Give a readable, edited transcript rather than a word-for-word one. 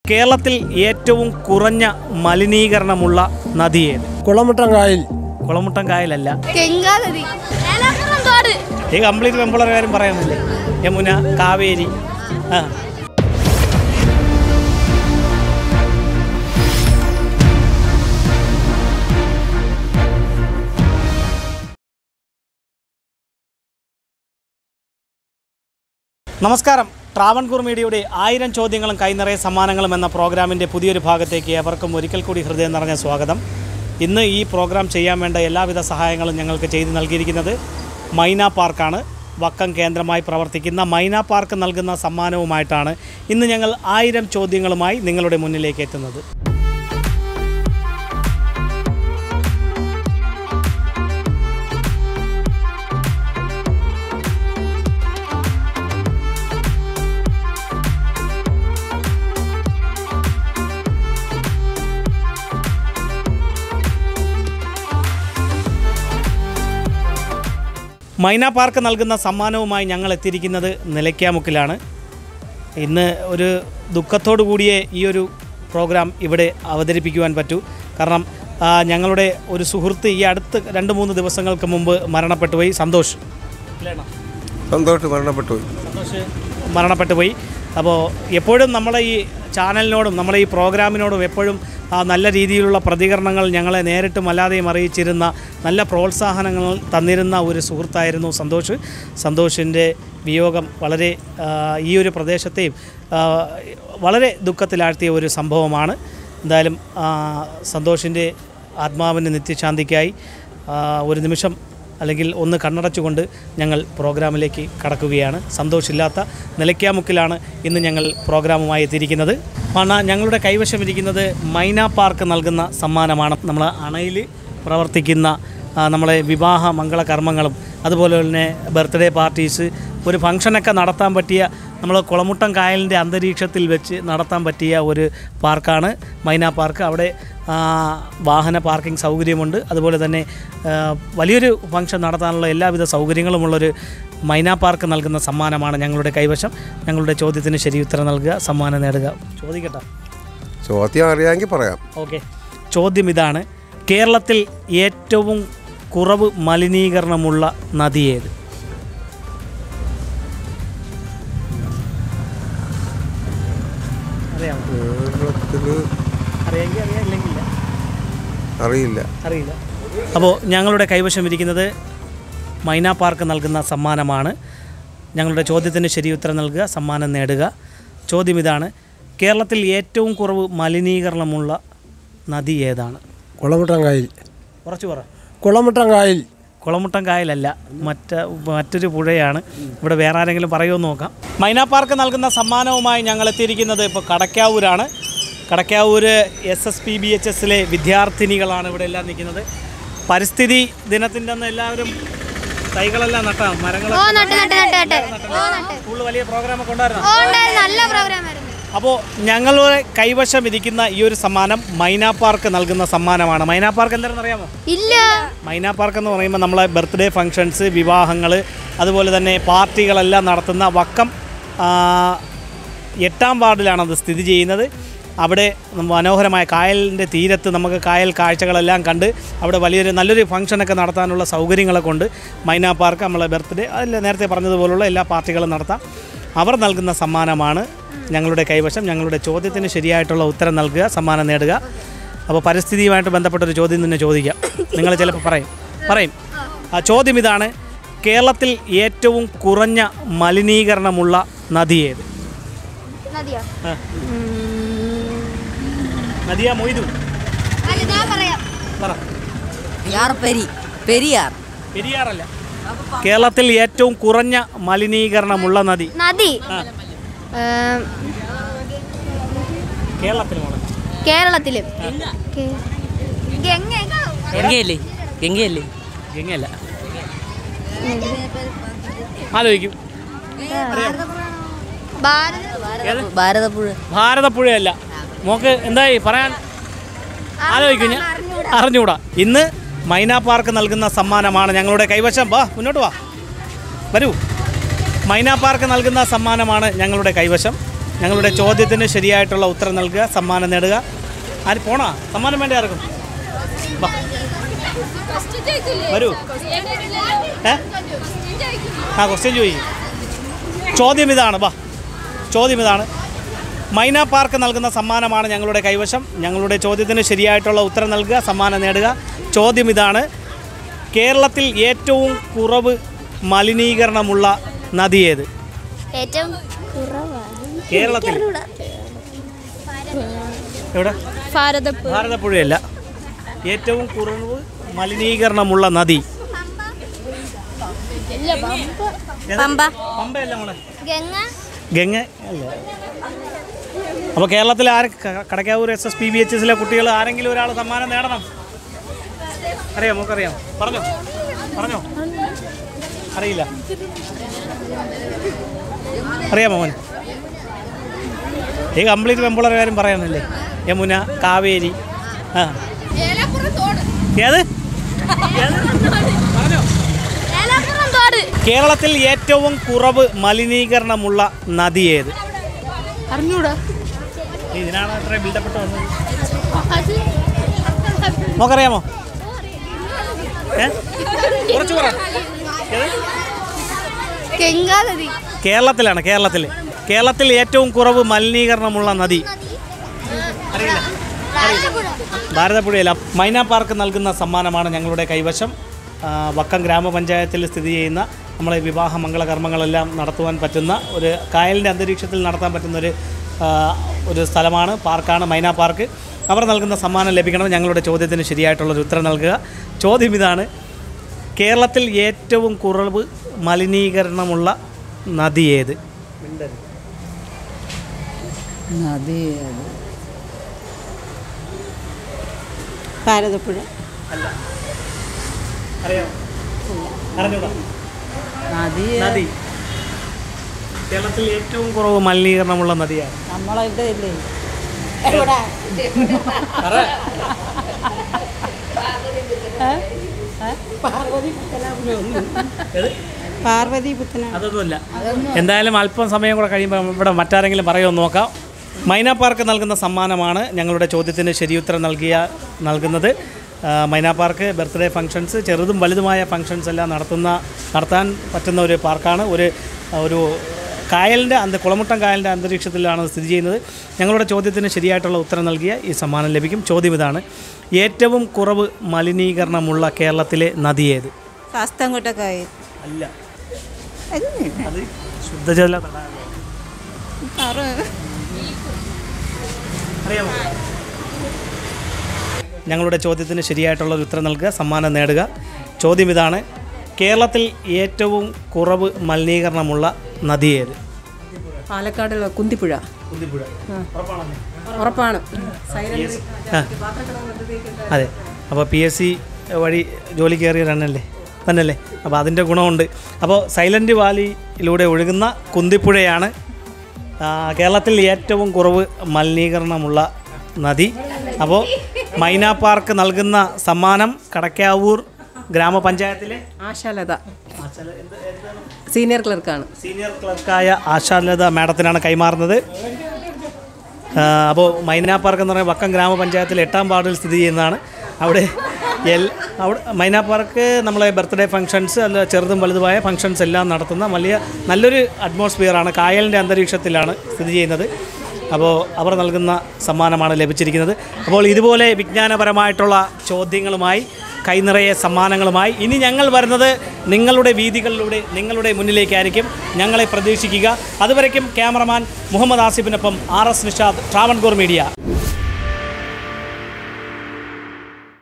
കേരളത്തിൽ ഏറ്റവും കുറഞ്ഞ മലിനീകരണമുള്ള നദി ഏത്? കുളമുട്ടം കായൽ. കുളമുട്ടം കായലല്ല, ഗംഗാനദി. ഈ കംപ്ലീറ്റ് വെമ്പളർ കാര്യം പറയാനില്ലേ? യമുന, കാവേരി. നമസ്കാരം. ട്രാവൻകൂർ മീഡിയയുടെ 1000 ചോദ്യങ്ങളും കൈനിറയ സമ്മാനങ്ങളും എന്ന പ്രോഗ്രാമിൻ്റെ പുതിയൊരു ഭാഗത്തേക്ക് ഏവർക്കും ഒരിക്കൽ കൂടി ഹൃദയം നിറഞ്ഞ സ്വാഗതം. ഇന്ന് ഈ പ്രോഗ്രാം ചെയ്യാൻ വേണ്ട എല്ലാവിധ സഹായങ്ങളും ഞങ്ങൾക്ക് ചെയ്തു നൽകിയിരിക്കുന്നത് മൈന പാർക്കാണ്. വക്കം കേന്ദ്രമായി പ്രവർത്തിക്കുന്ന മൈന പാർക്ക് നൽകുന്ന സമ്മാനവുമായിട്ടാണ് ഇന്ന് ഞങ്ങൾ 1000 ചോദ്യങ്ങളുമായി നിങ്ങളുടെ മുന്നിലേക്ക് എത്തുന്നത്. മൈന പാർക്ക് നൽകുന്ന സമ്മാനവുമായി ഞങ്ങൾ എത്തിയിരിക്കുന്നത് നിലയ്ക്കാമുക്കിലാണ്. ഇന്ന് ഒരു ദുഃഖത്തോടു കൂടിയേ ഈ ഒരു പ്രോഗ്രാം ഇവിടെ അവതരിപ്പിക്കുവാൻ പറ്റൂ. കാരണം ഞങ്ങളുടെ ഒരു സുഹൃത്ത് ഈ അടുത്ത് 2-3 ദിവസങ്ങൾക്ക് മുമ്പ് മരണപ്പെട്ടുപോയി. സന്തോഷ് മരണപ്പെട്ടുപോയി. അപ്പോൾ എപ്പോഴും നമ്മളെ ഈ ചാനലിനോടും നമ്മളെ ഈ പ്രോഗ്രാമിനോടും എപ്പോഴും നല്ല രീതിയിലുള്ള പ്രതികരണങ്ങൾ ഞങ്ങളെ നേരിട്ടും അല്ലാതെയും അറിയിച്ചിരുന്ന, നല്ല പ്രോത്സാഹനങ്ങൾ തന്നിരുന്ന ഒരു സുഹൃത്തായിരുന്നു സന്തോഷ്. സന്തോഷിൻ്റെ വിയോഗം വളരെ ഈ ഒരു പ്രദേശത്തെയും വളരെ ദുഃഖത്തിലാഴ്ത്തിയ ഒരു സംഭവമാണ്. എന്തായാലും സന്തോഷിൻ്റെ ആത്മാവിന് നിത്യശാന്തിക്കായി ഒരു നിമിഷം അല്ലെങ്കിൽ ഒന്ന് കണ്ണടച്ചുകൊണ്ട് ഞങ്ങൾ പ്രോഗ്രാമിലേക്ക് കടക്കുകയാണ്. സന്തോഷമില്ലാത്ത നിലയ്ക്കാമുക്കിലാണ് ഇന്ന് ഞങ്ങൾ പ്രോഗ്രാമുമായി എത്തിയിരിക്കുന്നത്. ഞങ്ങളുടെ കൈവശം ഇരിക്കുന്നത് മൈന പാർക്ക് നൽകുന്ന സമ്മാനമാണ്. നമ്മൾ അണയിൽ പ്രവർത്തിക്കുന്ന നമ്മളെ വിവാഹ മംഗളകർമ്മങ്ങളും അതുപോലെ തന്നെ ബർത്ത്ഡേ പാർട്ടീസ്, ഒരു ഫംഗ്ഷനൊക്കെ നടത്താൻ പറ്റിയ, നമ്മൾ കുളമുട്ടം കായലിൻ്റെ അന്തരീക്ഷത്തിൽ വെച്ച് നടത്താൻ പറ്റിയ ഒരു പാർക്കാണ് മൈന പാർക്ക്. അവിടെ വാഹന പാർക്കിംഗ് സൗകര്യമുണ്ട്. അതുപോലെ തന്നെ വലിയൊരു ഫംഗ്ഷൻ നടത്താനുള്ള എല്ലാവിധ സൗകര്യങ്ങളുമുള്ളൊരു മൈന പാർക്ക് നൽകുന്ന സമ്മാനമാണ് ഞങ്ങളുടെ കൈവശം. ഞങ്ങളുടെ ചോദ്യത്തിന് ശരി ഉത്തരം നൽകുക, സമ്മാനം നേടുക. ചോദിക്കട്ടെ? ചോദ്യം അറിയാമെങ്കിൽ പറയാം. ഓക്കെ. ചോദ്യം ഇതാണ്: കേരളത്തിൽ ഏറ്റവും കുറവ് മലിനീകരണമുള്ള നദി ഏത്? അറിയില്ല. അപ്പോൾ ഞങ്ങളുടെ കൈവശം ഇരിക്കുന്നത് മൈന പാർക്ക് നൽകുന്ന സമ്മാനമാണ്. ഞങ്ങളുടെ ചോദ്യത്തിന് ശരി ഉത്തരം നൽകുക, സമ്മാനം നേടുക. ചോദ്യം ഇതാണ്: കേരളത്തിൽ ഏറ്റവും കുറവ് മലിനീകരണമുള്ള നദി ഏതാണ്? കുളമുട്ടം കായൽ. കുറച്ച് പറ. കുളമുട്ടം കായലല്ല, മറ്റൊരു പുഴയാണ്. ഇവിടെ വേറെ ആരെങ്കിലും പറയുമോ നോക്കാം. മൈന പാർക്ക് നൽകുന്ന സമ്മാനവുമായി ഞങ്ങൾ എത്തിയിരിക്കുന്നത് ഇപ്പോൾ കടക്കാവൂരാണ്. കടക്കാവൂർ SSPBHSലെ വിദ്യാർത്ഥിനികളാണ് ഇവിടെ എല്ലാം നിൽക്കുന്നത്. പരിസ്ഥിതി ദിനത്തിൻ്റെ അന്ന് എല്ലാവരും തൈകളെല്ലാം നട്ടാം, മരങ്ങളൊക്കെ സ്കൂളിൽ വലിയ പ്രോഗ്രാമൊക്കെ ഉണ്ടായിരുന്നു. അപ്പോൾ ഞങ്ങളുടെ കൈവശം ഇരിക്കുന്ന ഈ ഒരു സമ്മാനം മൈന പാർക്ക് നൽകുന്ന സമ്മാനമാണ്. മൈന പാർക്ക് എന്താണെന്ന് അറിയാമോ? ഇല്ല. മൈന പാർക്ക് എന്ന് പറയുമ്പോൾ നമ്മളെ ബർത്ത്ഡേ ഫംഗ്ഷൻസ്, വിവാഹങ്ങൾ, അതുപോലെ തന്നെ പാർട്ടികളെല്ലാം നടത്തുന്ന വക്കം 8ാം വാർഡിലാണ് അത് സ്ഥിതി ചെയ്യുന്നത്. അവിടെ മനോഹരമായ കായലിൻ്റെ തീരത്ത് നമുക്ക് കായൽ കാഴ്ചകളെല്ലാം കണ്ട് അവിടെ നല്ലൊരു ഫംഗ്ഷനൊക്കെ നടത്താനുള്ള സൗകര്യങ്ങളൊക്കെ ഉണ്ട്. മൈന പാർക്ക് നമ്മളെ ബർത്ത്ഡേ, അതിൽ നേരത്തെ പറഞ്ഞതുപോലുള്ള എല്ലാ പാർട്ടികളും നടത്താം. അവർ നൽകുന്ന സമ്മാനമാണ് ഞങ്ങളുടെ കൈവശം. ഞങ്ങളുടെ ചോദ്യത്തിന് ശരിയായിട്ടുള്ള ഉത്തരം നൽകുക, സമ്മാനം നേടുക. അപ്പോൾ പരിസ്ഥിതിയുമായിട്ട് ബന്ധപ്പെട്ടൊരു ചോദ്യം തന്നെ ചോദിക്കാം. നിങ്ങൾ ചിലപ്പോൾ പറയും. ചോദ്യം ഇതാണ്: കേരളത്തിൽ ഏറ്റവും കുറഞ്ഞ മലിനീകരണമുള്ള നദി ഏത്? നദിയാ മൊയ്തു? പെരിയാറല്ല. കേരളത്തിൽ ഏറ്റവും കുറഞ്ഞ മലിനീകരണമുള്ള നദി കേരളത്തിലും ഗംഗയല്ല. ആലോചിക്കും. ഭാരതപ്പുഴയല്ല. മോക്ക് എന്തായി പറയാൻ? ആലോചിക്കും. ഞാൻ അറിഞ്ഞുകൂടാ. ഇന്ന് മൈന പാർക്ക് നൽകുന്ന സമ്മാനമാണ് ഞങ്ങളുടെ കൈവശം. മുന്നോട്ട് വരൂ. മൈന പാർക്ക് നൽകുന്ന സമ്മാനമാണ് ഞങ്ങളുടെ കൈവശം. ഞങ്ങളുടെ ചോദ്യത്തിന് ശരിയായിട്ടുള്ള ഉത്തരം നൽകുക, സമ്മാനം നേടുക. ആര് പോണാ? സമ്മാനം വേണ്ട ആർക്കും? വാ വരൂ. ക്വസ്റ്റ്യൻ ചോദിക്കും. ചോദ്യം ഇതാണ്. ചോദ്യം ഇതാണ്. മൈന പാർക്ക് നൽകുന്ന സമ്മാനമാണ് ഞങ്ങളുടെ കൈവശം. ഞങ്ങളുടെ ചോദ്യത്തിന് ശരിയായിട്ടുള്ള ഉത്തരം നൽകുക, സമ്മാനം നേടുക. ചോദ്യം ഇതാണ്. കേരളത്തിൽ ഏറ്റവും കുറവ് മലിനീകരണമുള്ള നദി ഏത്? ഏറ്റവും കേരളത്തിൽ എവിടെ? ഭാരതപ്പുഴയല്ല. ഏറ്റവും കുറവ് മലിനീകരണമുള്ള നദി പമ്പയല്ല മോളെ, ഗംഗ അല്ല. അപ്പോൾ കേരളത്തിൽ കടക്കാവൂർ SSPBHSലെ കുട്ടികൾ ആരെങ്കിലും ഒരാൾ സമ്മാനം നേടണം. അറിയാം, നമുക്കറിയാം. പറഞ്ഞോ. അറിയില്ല. അറിയാമോ മോൻ? ഈ കംപ്ലീറ്റ് പെമ്പിളർ കാര്യം പറയാനല്ലേ? യമുന, കാവേരി. ഏത്? കേരളത്തിൽ ഏറ്റവും കുറവ് മലിനീകരണമുള്ള നദി ഏത്? അറിഞ്ഞൂടാ. ഇതിനാണ് അത്ര ബിൽഡപ്പെട്ട് വന്നത്. നോക്കറിയാമോ? കുറച്ച് പറ. കേരളത്തിലാണ്. കേരളത്തിൽ ഏറ്റവും കുറവ് മലിനീകരണമുള്ള നദി അറിയില്ല. ഭാരതപ്പുഴയല്ല. മൈന പാർക്ക് നൽകുന്ന സമ്മാനമാണ് ഞങ്ങളുടെ കൈവശം. വക്കം ഗ്രാമപഞ്ചായത്തിൽ സ്ഥിതി ചെയ്യുന്ന നമ്മളെ വിവാഹ മംഗളകർമ്മങ്ങളെല്ലാം നടത്തുവാൻ പറ്റുന്ന ഒരു കായലിൻ്റെ അന്തരീക്ഷത്തിൽ നടത്താൻ പറ്റുന്ന ഒരു സ്ഥലമാണ്, പാർക്കാണ് മൈന പാർക്ക്. അവർ നൽകുന്ന സമ്മാനം ലഭിക്കണം. ഞങ്ങളുടെ ചോദ്യത്തിന് ശരിയായിട്ടുള്ളൊരു ഉത്തരം നൽകുക. ചോദ്യം ഇതാണ്. കേരളത്തിൽ ഏറ്റവും കുറവ് മലിനീകരണമുള്ള നദി ഏത്? ഭാരതപ്പുഴ അല്ല. അറിയാമോ? അറിഞ്ഞൂടാ. നദി കേരളത്തിൽ ഏറ്റവും കുറവ് മലിനീകരണമുള്ള നദിയാണ്. നമ്മളവിടെ ഇല്ലേ? പാർവതി പുത്തനാപുരം. അതൊന്നുമില്ല. എന്തായാലും അല്പം സമയം കൂടെ കഴിയുമ്പോൾ ഇവിടെ മറ്റാരെങ്കിലും പറയുമോ നോക്കാം. മൈന പാർക്ക് നൽകുന്ന സമ്മാനമാണ് ഞങ്ങളുടെ ചോദ്യത്തിന് ശരിയുത്തരം നൽകുന്നത്. മൈന പാർക്ക് ബർത്ത്ഡേ ഫങ്ഷൻസ്, ചെറുതും വലുതുമായ ഫങ്ഷൻസ് എല്ലാം നടത്താൻ പറ്റുന്ന ഒരു പാർക്കാണ്. ഒരു കായലിൻ്റെ കുളമുട്ടം കായലിൻ്റെ അന്തരീക്ഷത്തിലാണ് സ്ഥിതി ചെയ്യുന്നത്. ഞങ്ങളുടെ ചോദ്യത്തിന് ശരിയായിട്ടുള്ള ഉത്തരം നൽകിയ ഈ സമ്മാനം ലഭിക്കും. ചോദ്യം ഇതാണ്. ഏറ്റവും കുറവ് മലിനീകരണമുള്ള കേരളത്തിലെ നദി ഏത്? ശാസ്താംകോട്ട കായൽ അല്ല. അത് ശുദ്ധജല തടാകം. അറിയാമോ? ഞങ്ങളുടെ ചോദ്യത്തിന് ശരിയായിട്ടുള്ളൊരു ഉത്തരം നൽകുക, സമ്മാനം നേടുക. ചോദ്യം ഇതാണ്. കേരളത്തിൽ ഏറ്റവും കുറവ് മലിനീകരണമുള്ള നദി ഏത്? പാലക്കാട് കുന്തിപ്പുഴ. ഉറപ്പാണ്. അതെ. അപ്പോൾ PSC വഴി ജോലി കയറിയ തന്നെയല്ലേ? അപ്പോൾ അതിൻ്റെ ഗുണമുണ്ട്. അപ്പോൾ സൈലൻറ്റ് വാലിയിലൂടെ ഒഴുകുന്ന കുന്തിപ്പുഴയാണ് കേരളത്തിൽ ഏറ്റവും കുറവ് മലിനീകരണമുള്ള നദി. അപ്പോൾ മൈന പാർക്ക് നൽകുന്ന സമ്മാനം കടക്കാവൂർ ഗ്രാമപഞ്ചായത്തിലെ ആശാലത സീനിയർ ക്ലർക്കായ ആശാലത മാഡത്തിനാണ് കൈമാറുന്നത്. അപ്പോൾ മൈന പാർക്ക് എന്ന് പറയുന്നത് വക്കം ഗ്രാമപഞ്ചായത്തിൽ 8ാം വാർഡിൽ സ്ഥിതി ചെയ്യുന്നതാണ്. അവിടെ മൈന പാർക്ക് നമ്മളെ ബർത്ത്ഡേ ഫങ്ഷൻസ് അല്ല ചെറുതും വലുതുമായ ഫങ്ഷൻസ് എല്ലാം നടത്തുന്ന നല്ലൊരു അറ്റ്മോസ്ഫിയറാണ്. കായലിൻ്റെ അന്തരീക്ഷത്തിലാണ് സ്ഥിതി ചെയ്യുന്നത്. അപ്പോൾ അവർ നൽകുന്ന സമ്മാനമാണ് ലഭിച്ചിരിക്കുന്നത്. അപ്പോൾ ഇതുപോലെ വിജ്ഞാനപരമായിട്ടുള്ള ചോദ്യങ്ങളുമായി കൈനിറയെ സമ്മാനങ്ങളുമായി ഇനി ഞങ്ങൾ വരുന്നത് നിങ്ങളുടെ വീതികളിലൂടെ നിങ്ങളുടെ മുന്നിലേക്കായിരിക്കും. ഞങ്ങളെ പ്രതീക്ഷിക്കുക. അതുവരയ്ക്കും ക്യാമറമാൻ മുഹമ്മദ് ആസിഫിനൊപ്പം RS നിഷാദ്, ട്രാവൻകൂർ മീഡിയ.